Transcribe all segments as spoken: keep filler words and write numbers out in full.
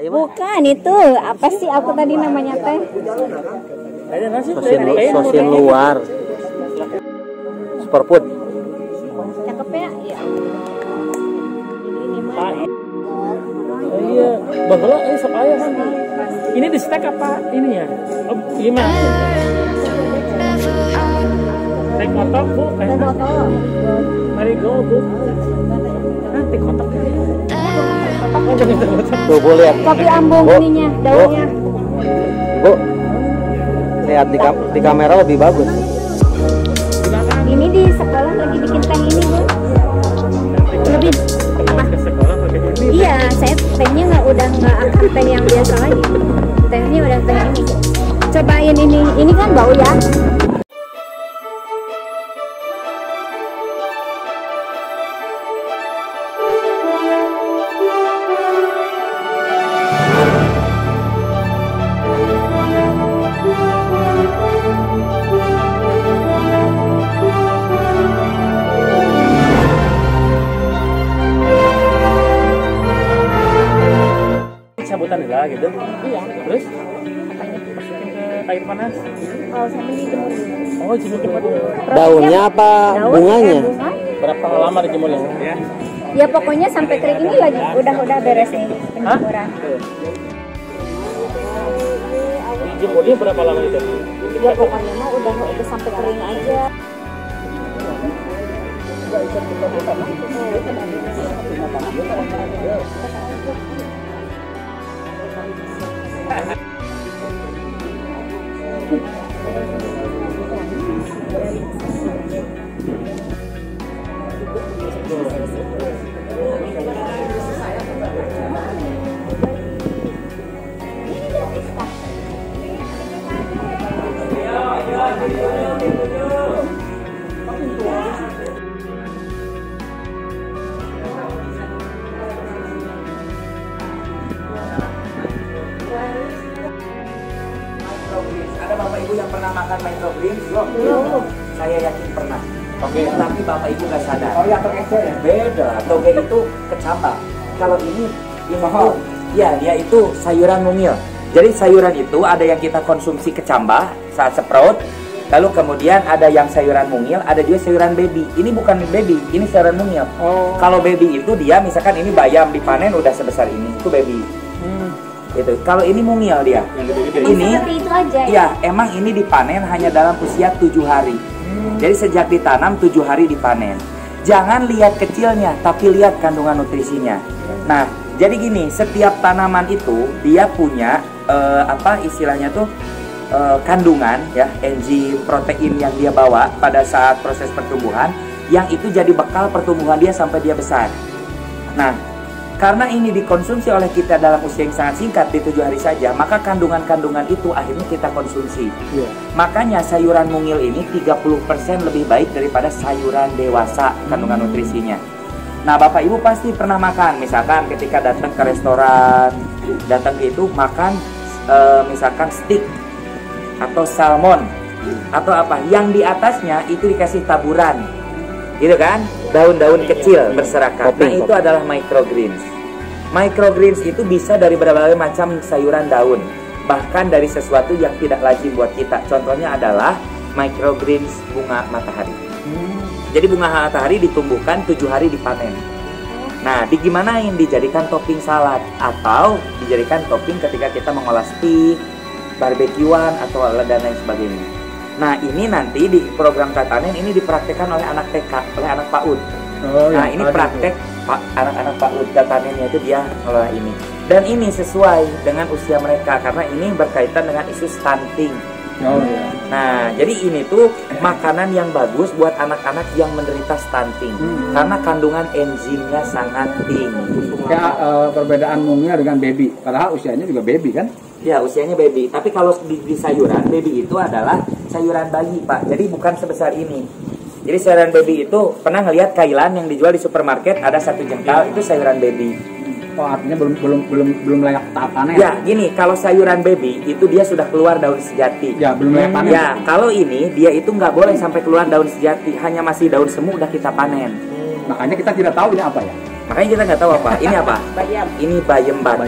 Bukan itu, apa sih aku tadi namanya teh? Sosin, sosin luar. Superfood. Cakep ya? Iya. Ini mah. Iya, bahwa ini sok aya kan. Ini di stek apa ini ya? Oh, gimana? Teh kotak bu, teh kotak. Mari go bu. Ah, teh kotak. Tuh, Bu, lihat. Kopi ambung ininya, daunnya. Bu, lihat di, kam di kamera lebih bagus. Ini di sekolah lagi bikin teh ini, Bu. Lebih apa? Iya, saya tehnya nggak udah nggak akan teh yang biasa lagi. Tehnya udah teh ini. Cobain ini, ini kan bau ya. Cabutan lah gitu. Iya. Terus masukin ke air panas. Oh, sambil dijemur dulu. Oh, jemur dulu. Daunnya apa Daun, bunganya? eh, bunga. Berapa lama dijemurnya? Ya. Ya pokoknya sampai kering ini lagi udah udah beres nih penjemuran. Dijemurnya berapa lama itu? Ya pokoknya mah udah udah sampai kering aja. Ada bapak ibu yang pernah makan microgreens? Belum. Saya yakin pernah. Oke, okay. Tapi bapak ibu nggak sadar. Oh ya, toge ya? Beda. Toge itu kecambah. Kalau ini, ini tuh, ya dia itu sayuran mungil. Jadi sayuran itu ada yang kita konsumsi kecambah saat sprout. Lalu kemudian ada yang sayuran mungil, ada juga sayuran baby. Ini bukan baby, ini sayuran mungil. Oh. Kalau baby itu dia, misalkan ini bayam dipanen udah sebesar ini, itu baby. Hmm. Gitu. Kalau ini mungil dia. Ini itu aja, ya? Ya, emang ini dipanen hanya dalam usia tujuh hari. Hmm. Jadi sejak ditanam tujuh hari dipanen. Jangan lihat kecilnya, tapi lihat kandungan nutrisinya. Nah, jadi gini, setiap tanaman itu dia punya uh, apa istilahnya tuh uh, kandungan ya, enzim, protein yang dia bawa pada saat proses pertumbuhan, yang itu jadi bekal pertumbuhan dia sampai dia besar. Nah, karena ini dikonsumsi oleh kita dalam usia yang sangat singkat di tujuh hari saja, maka kandungan-kandungan itu akhirnya kita konsumsi. Yeah. Makanya sayuran mungil ini tiga puluh persen lebih baik daripada sayuran dewasa kandungan nutrisinya. Nah, Bapak Ibu pasti pernah makan, misalkan ketika datang ke restoran, datang ke itu makan e, misalkan steak atau salmon atau apa, yang di atasnya itu dikasih taburan, gitu kan? Daun-daun kecil berserakan. Nah, itu adalah microgreens. Microgreens itu bisa dari berbagai macam sayuran daun, bahkan dari sesuatu yang tidak lazim buat kita. Contohnya adalah microgreens bunga matahari. Jadi bunga matahari ditumbuhkan tujuh hari dipanen. Nah, digimanain? Dijadikan topping salad atau dijadikan topping ketika kita mengolah steak, barbekyuan atau dan lain sebagainya. Nah, ini nanti di program Tatanen ini dipraktekkan oleh anak T K, oleh anak PAUD. Oh, nah, ini praktek Pak anak-anak PAUD Tatanennya itu dia ngelola ini. Dan ini sesuai dengan usia mereka karena ini berkaitan dengan isu stunting. Oh, iya. Nah, jadi ini tuh makanan yang bagus buat anak-anak yang menderita stunting hmm. karena kandungan enzimnya sangat tinggi. Ya, uh, perbedaan mungil dengan baby, padahal usianya juga baby kan? Ya, usianya baby. Tapi kalau di, di sayuran, baby itu adalah sayuran bayi, Pak. Jadi bukan sebesar ini. Jadi sayuran baby itu pernah ngelihat kailan yang dijual di supermarket ada satu jengkal, itu sayuran baby. Oh, artinya belum belum belum belum layak tahap panen. Ya, gini, kalau sayuran baby itu dia sudah keluar daun sejati. Ya, belum layak panen. Ya, kalau ini dia itu nggak boleh sampai keluar daun sejati, hanya masih daun semu udah kita panen. Makanya kita tidak tahu ini apa ya. Makanya kita nggak tahu apa. Ini apa? Bayam. Ini bayam batik.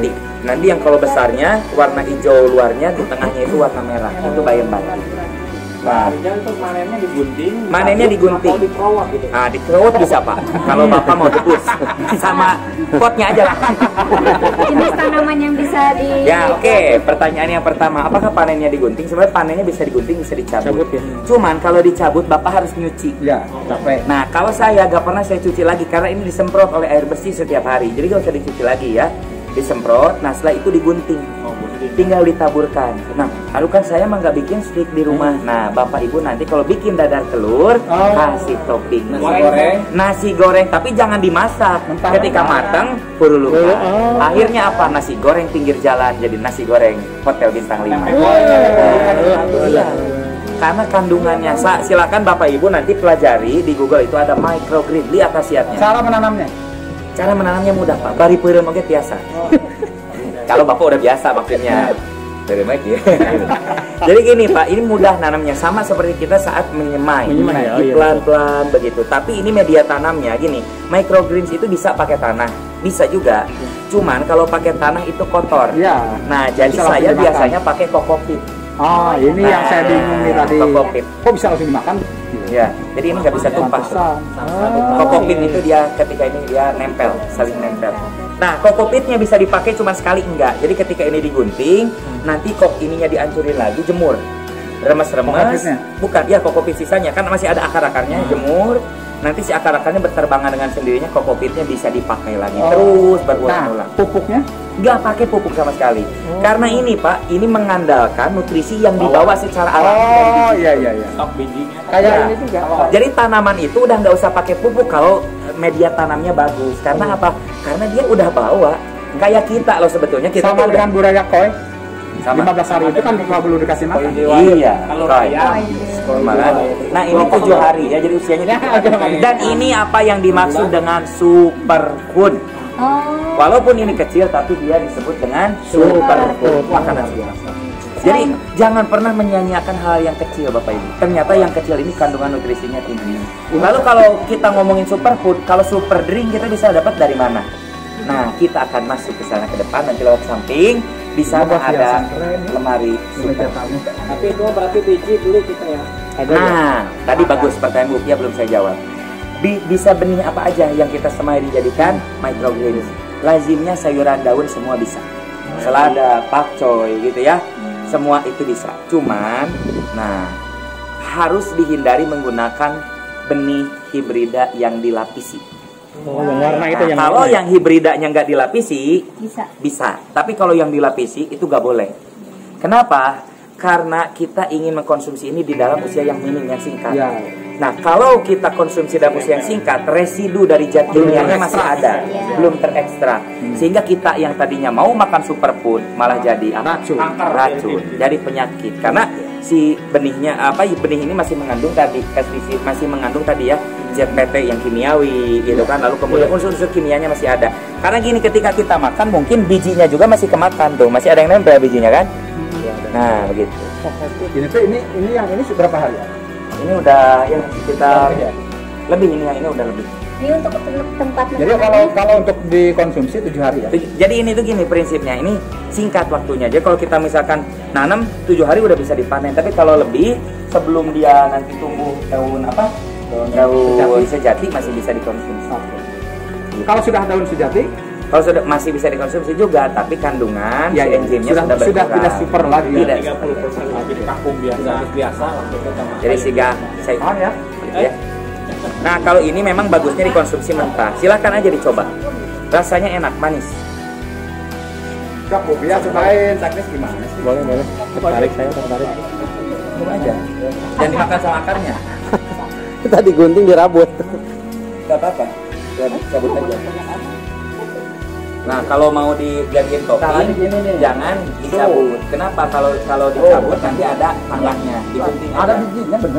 Nanti yang kalau besarnya warna hijau luarnya, di tengahnya itu warna merah. Itu bayam batik. Nah, itu panennya digunting. manennya digunting. Atau dikerowak gitu. Ah, dikerowak bisa Pak. Kalau Bapak mau tebus sama potnya aja lah. Jenis tanaman yang bisa di Ya oke, pertanyaan yang pertama, apakah panennya digunting? Sebenarnya panennya bisa digunting, bisa dicabut. Cabut, ya. Cuman kalau dicabut Bapak harus nyuci. Ya, capek. Nah kalau saya gak pernah saya cuci lagi karena ini disemprot oleh air bersih setiap hari. Jadi gak usah dicuci lagi ya. Disemprot, nah setelah itu digunting. Tinggal ditaburkan. Nah, lalu kan saya mah nggak bikin steak di rumah. Nah, Bapak Ibu nanti kalau bikin dadar telur, Oh. kasih topping Nasi goreng. Nasi goreng, tapi jangan dimasak. Mentah. Ketika matang, purulukan. Akhirnya apa? Nasi goreng pinggir jalan jadi nasi goreng hotel bintang lima. Iya. Karena kandungannya, Sa, silakan Bapak Ibu nanti pelajari di Google itu ada microgreen, lihat khasiatnya. Cara menanamnya. Cara menanamnya mudah Pak, bari peureum oge tiasa. Kalau Bapak udah biasa maksudnya. Dari mic ya. Jadi gini Pak, ini mudah nanamnya, sama seperti kita saat menyemai. Menyemai, oh iya. Pelan-pelan begitu. Tapi ini media tanamnya gini, microgreens itu bisa pakai tanah, bisa juga. Cuman kalau pakai tanah itu kotor. Ya. Nah, jadi Bisa langsung saya dimakan. biasanya pakai kokopit. Oh, ini Nah, yang saya bingung nih tadi. kokopit. Kok bisa langsung dimakan? Ya, jadi ini nggak bisa tumpah. Pantesan. Kokopit itu dia ketika ini dia nempel, saling nempel. Nah, kokopitnya bisa dipakai cuma sekali enggak. Jadi ketika ini digunting, nanti kok ininya dihancurin lagi, jemur. Remes-remes. Kokopitnya? Bukan, ya kokopit sisanya kan masih ada akar-akarnya, jemur. Nanti si akar-akarnya berterbangan dengan sendirinya, kokopitnya bisa dipakai lagi. Oh. Terus Nah, berulang-ulang. pupuknya? Nggak pakai pupuk sama sekali. Karena ini Pak, ini mengandalkan nutrisi yang dibawa secara alami. Oh, iya iya iya. Stok bijinya. Kayak Ya. ini juga. Jadi tanaman itu udah nggak usah pakai pupuk kalau media tanamnya bagus. Karena apa? Karena dia udah bawa. Kayak kita loh sebetulnya kita Sama tuh dengan udah budaya koi. sama. lima belas hari itu kan kalau belum dikasih makan. Iya. Kalau Roy. raya, Malah. Nah ini tujuh hari ya, jadi usianya tujuh hari. Dan ini apa yang dimaksud dengan superfood? Oh. Walaupun ini kecil tapi dia disebut dengan superfood, makanan biasa. Jadi jangan pernah menyia-nyiakan hal yang kecil Bapak Ibu. Ternyata yang kecil ini kandungan nutrisinya tinggi. Lalu kalau kita ngomongin superfood, kalau super drink kita bisa dapat dari mana? Nah, kita akan masuk ke sana ke depan, nanti lewat samping. Di sana ada lemari super. tapi itu berarti biji beli kita ya. Nah, tadi bagus pertanyaan Bu Pia belum saya jawab. Bi- bisa benih apa aja yang kita semai dijadikan microgreens. Lazimnya sayuran daun semua bisa. Selada, pakcoy gitu ya. Semua itu bisa. Cuman, nah harus dihindari menggunakan benih hibrida yang dilapisi. Oh, yang warna itu Nah, yang kalau warna ya? yang hibridanya nggak dilapisi, Bisa. bisa. Tapi kalau yang dilapisi itu nggak boleh. Kenapa? Karena kita ingin mengkonsumsi ini di dalam usia yang minim, yang singkat. Ya. Nah, kalau kita konsumsi dalam usia yang singkat, residu dari zat kimianya masih ada, belum terekstrak. Sehingga kita yang tadinya mau makan superfood malah jadi apa? Racun. Racun. Jadi penyakit. Karena si benihnya apa? Benih ini masih mengandung tadi pestisida, masih mengandung tadi ya zat P T yang kimiawi gitu kan. Lalu kemudian unsur-unsur kimianya masih ada. Karena gini, ketika kita makan mungkin bijinya juga masih kemakan tuh, masih ada yang nempel bijinya kan? Nah, begitu. Ini tuh ini ini yang ini berapa hari ya? Ini udah ya kita lebih ini yang ini udah lebih. Ini untuk tempat Jadi kalau kalau untuk dikonsumsi tujuh hari ya. Jadi ini tuh gini prinsipnya, ini singkat waktunya. Jadi kalau kita misalkan nanam tujuh hari udah bisa dipanen. Tapi kalau lebih sebelum dia nanti tumbuh daun apa? Daun sejati masih bisa dikonsumsi. Kalau sudah daun sejati, Kalau sudah masih bisa dikonsumsi juga, tapi kandungan ya, si ya, enzimnya sudah sudah, sudah berkurang. tidak super lagi. Tidak. tiga puluh persen lagi di kampung biasa biasa langsung kita makan. Jadi sehingga saya Oh ya. gitu ya. Nah kalau ini memang bagusnya dikonsumsi mentah. Silakan aja dicoba. Rasanya enak, manis. Cok, Bu Pia cobain sakit gimana sih? Boleh boleh. Tertarik saya tertarik. Coba aja. Dan dimakan sama akarnya. Tadi gunting dirabut. Gak apa-apa. Ya, cabut aja. Nah kalau mau dijadiin Caranya topping, gini nih. jangan dicabut. Kenapa? Kalau kalau dicabut nanti ada tanahnya. Digunting Ada aja. bijinya bener.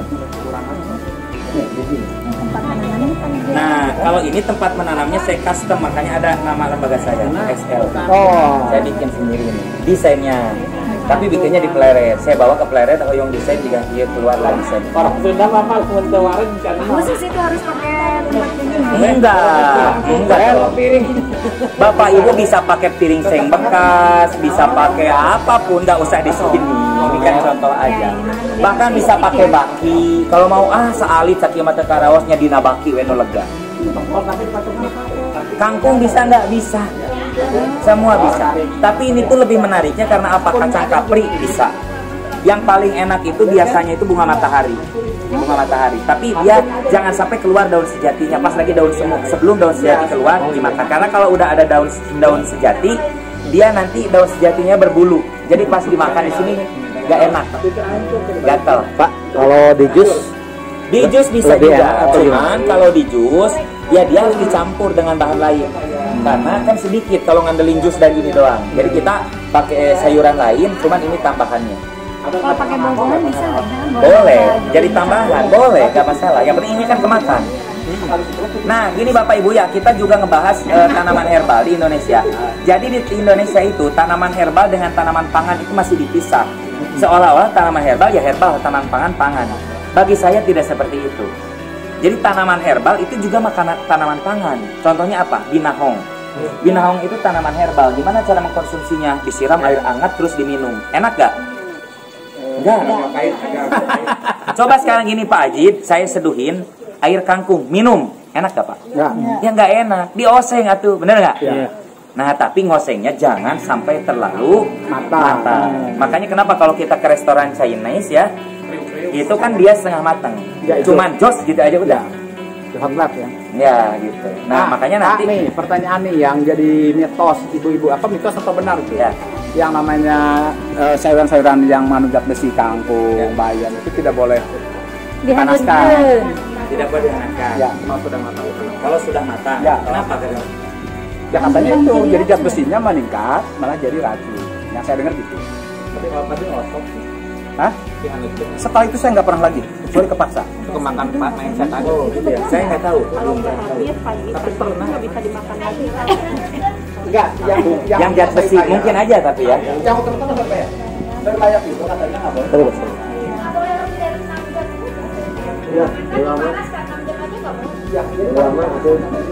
Nih, biji. tempat menanamnya bukan di Nah, kalau ini tempat menanamnya saya custom, makanya ada nama lembaga saya, X L. Oh. Saya bikin sendiri ini. Desainnya. Tapi bikinnya di Pleret. Saya bawa ke Pleret, hoyong desain juga dia keluar lagi desain. Orang Sunda apa kementewaran kan. Khusus itu harus pakai tempat ini. Enggak, enggak. Piring. Bapak Ibu bisa pakai piring seng bekas, bisa pakai apapun, nggak usah di sini. Ini kan contoh aja. Bahkan bisa pakai baki. Kalau mau ah sealit saking mata karawasnya dina baki weno lega. Kangkung bisa nggak bisa? Semua bisa. Tapi ini tuh lebih menariknya karena apa? Kacang kapri bisa. Yang paling enak itu biasanya itu bunga matahari. Bunga matahari. Tapi dia jangan sampai keluar daun sejatinya pas lagi daun semu. Sebelum daun sejati keluar dimakan. Karena kalau udah ada daun daun sejati, dia nanti daun sejatinya berbulu. Jadi pas dimakan di sini nggak enak. Gatal. Pak, kalau di jus Di jus bisa lebih juga. enak atau Cuman kalau di jus ya dia harus dicampur dengan bahan lain. Karena kan sedikit kalau ngandelin jus dari ini doang. Jadi kita pakai sayuran lain, cuman ini tambahannya. Kalau pakai buah-buahan bisa nggak? Boleh, jadi tambahan, boleh, gak masalah. Yang penting ini kan kemakan. Nah, gini Bapak Ibu ya, kita juga ngebahas uh, tanaman herbal di Indonesia. Jadi di Indonesia itu tanaman herbal dengan tanaman pangan itu masih dipisah. Seolah-olah tanaman herbal ya herbal, tanaman pangan pangan. Bagi saya tidak seperti itu. Jadi tanaman herbal itu juga makanan tanaman pangan. Contohnya apa? Binahong. Binahong itu tanaman herbal. Gimana cara mengkonsumsinya? Disiram air hangat terus diminum. Enak gak? Enggak. Coba sekarang gini Pak Ajid, saya seduhin air kangkung, minum. Enak gak Pak? ya. Ya nggak enak. Dioseng atuh, bener nggak? Iya. Nah, tapi ngosengnya jangan sampai terlalu Matang. matang. Makanya kenapa kalau kita ke restoran Chinese ya, itu kan dia setengah matang. Ya, itu. Cuman jos gitu aja udah. Hot lap ya. Ya gitu. Nah, makanya Pak, nanti nih pertanyaan nih yang jadi mitos ibu-ibu, apa mitos atau benar tuh? ya. Yang namanya eh, sayuran-sayuran yang manujat besi, kangkung, Ya. bayam itu tidak boleh Dihangatkan. dipanaskan. Tidak boleh dihangatkan. Ya, kalau sudah matang. Kalau sudah matang. Ya. Kenapa kadang? Ya katanya itu, jadi zat besinya meningkat, malah jadi racun. Yang saya dengar gitu. Tapi kalau tadi ngosok sih. Hah? Dihangatkan. Setelah itu saya nggak pernah lagi, kecuali kepaksa. Kemakan Pak main saya tadi. Oh, gitu ya. Saya nggak tahu. Tapi pernah bisa dimakan lagi. Enggak, yang Yang zat besi mungkin aja tapi ya. Yang utama apa ya? Saya layak itu katanya nggak boleh. Terus. Ya, lama. Ya, lama itu.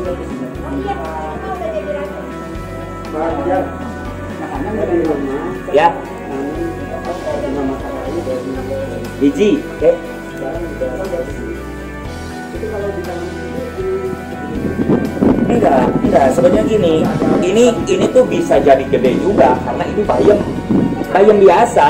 Makanya dari rumah. Ya. Biji, oke. Enggak, enggak. Sebenarnya gini, ini ini tuh bisa jadi gede juga karena ini bayam, bayam biasa.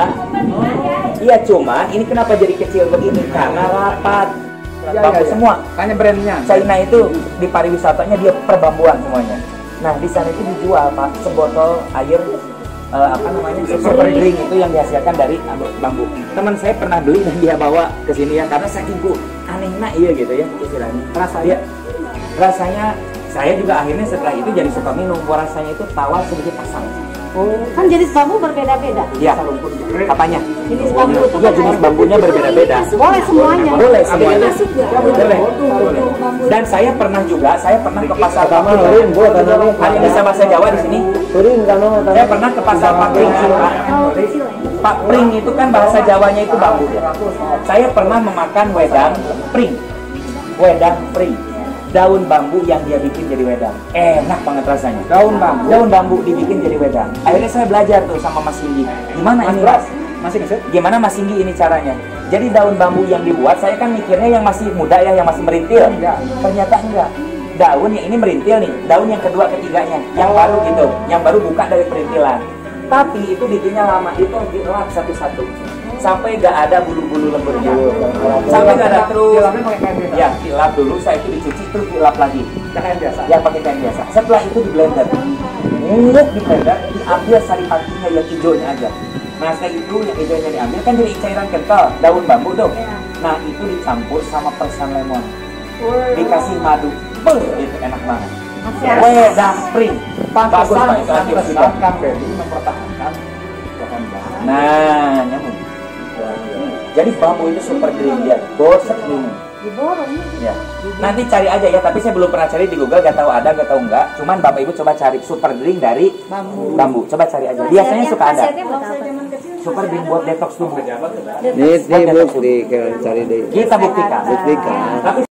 Iya, cuma ini kenapa jadi kecil begini? Karena rapat, Ya, bambu ya, ya. semua. Hanya brandnya. China itu di pariwisatanya dia perbambuan semuanya. Nah di sana itu dijual Pak sebotol air eh, apa namanya super drink itu yang dihasilkan dari bambu. Teman saya pernah beli dan dia bawa ke sini ya karena saking ku anehnya iya gitu ya istilahnya. Rasanya rasanya saya juga akhirnya setelah itu jadi suka minum. Rasanya itu tawar sedikit asam. Kan jenis bambu berbeda-beda. Iya. Apanya? Jenis bambu itu Iya kan jenis ada- bambunya berbeda-beda. Boleh semuanya. Boleh semuanya. Masuk nggak? Boleh. Dan saya pernah juga, saya pernah ke pasar Pakling. Turin, Bu, tanah Hanya bisa bahasa Jawa di sini. Turin karena Saya pernah ke pasar Pakling sih, Pak. Oh, kecil ya. Pak pring itu kan bahasa Jawanya itu bambu ya. Saya pernah memakan wedang pring. Wedang pring. Daun bambu yang dia bikin jadi wedang. Enak banget rasanya. Daun bambu. Daun bambu dibikin jadi wedang. Akhirnya saya belajar tuh sama Mas Singgi. Gimana ini Mas? Masih nggak sih? Gimana Mas Singgi ini caranya? Jadi daun bambu yang dibuat, saya kan mikirnya yang masih muda ya, yang masih merintil. Ya. Ternyata enggak. Daun yang ini merintil nih, daun yang kedua ketiganya, yang baru gitu, yang baru buka dari perintilan. Tapi itu bikinnya lama, itu dilap satu-satu. Sampai gak ada bulu-bulu lemburnya. Sampai gak ada terus. Dilapnya pakai kain biasa. Ya, dilap dulu, saya itu dicuci, terus dilap lagi. Kain biasa. Ya, pakai kain biasa. Setelah itu di blender. Nguluk di blender, diambil sari patinya yang hijaunya aja. Nah, setelah itu yang hijaunya diambil, kan jadi cairan kental, daun bambu tuh. Nah, itu dicampur sama persan lemon. Dikasih madu. Beuh, itu enak banget. Wedang spring. Bagus Pak, itu antioksidan. Kan Bedi mempertahankan pohon bambu. Nah, nyamuk. Jadi bambu itu super green dia, bosek ini. Ya. Nanti cari aja ya, tapi saya belum pernah cari di Google, gak tahu ada, gak tahu enggak. Cuman Bapak Ibu coba cari super drink dari bambu. bambu. Coba cari aja. Biasanya suka ada. Super drink buat detox tubuh. Ini ini Bu, di cari deh. Kita buktikan. Buktikan. Tapi